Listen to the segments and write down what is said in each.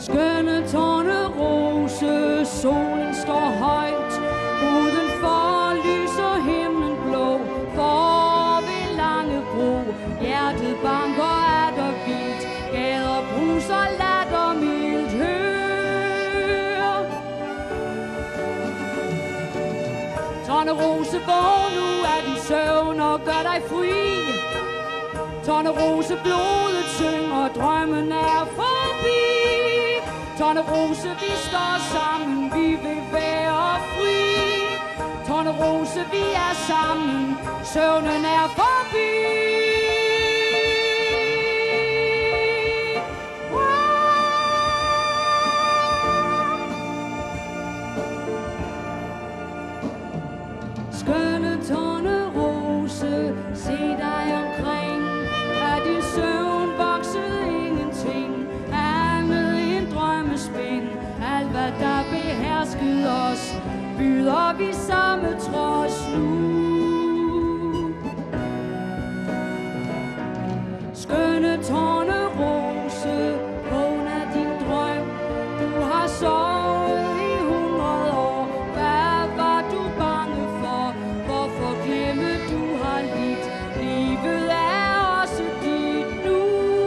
Skønne Tornerose, solen står højt, udenfor lyser himlen blå, for ved Langebro, hjertet banker at og vildt, gader bruser lattermildt, hør. Tornerose, vågn nu af din søvn og gør dig fri. Tornerose, blodet synger, drømmen er forbi. Tornerose, vi står sammen, vi vil være fri. Tornerose, vi er sammen, søvnen er forbi. Skønne Tornerose, se dig omkring. Er din søvn vokset ingenting andet end drømmespind? Alt hvad der beherskede os, byder vi samme trods nu. Skønne Tornerose, vågn af din drøm. Du har sovet i 100 år. Hvad var du bange for? Hvorfor glemme du har lidt? Livet er også dit nu.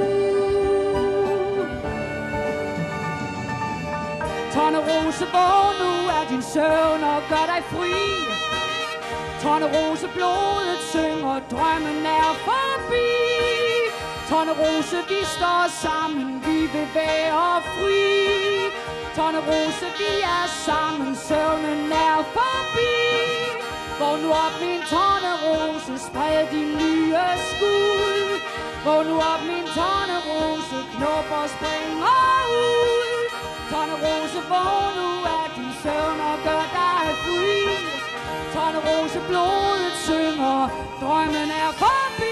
Tornerose, vågn nu af din søvn og gør dig fri. Tornerose, blodet synger, drømmen er forbi. Tornerose, vi står sammen, vi vil være fri. Tornerose, vi er sammen, søvnen er forbi. Vågn nu op, min Tornerose, spred din nye skud. Vågn nu op, min Tornerose, knopper springer ud. Tornerose, vågn nu af din søvn og gør dig fri. Tornerose, blodet synger, drømmen er forbi.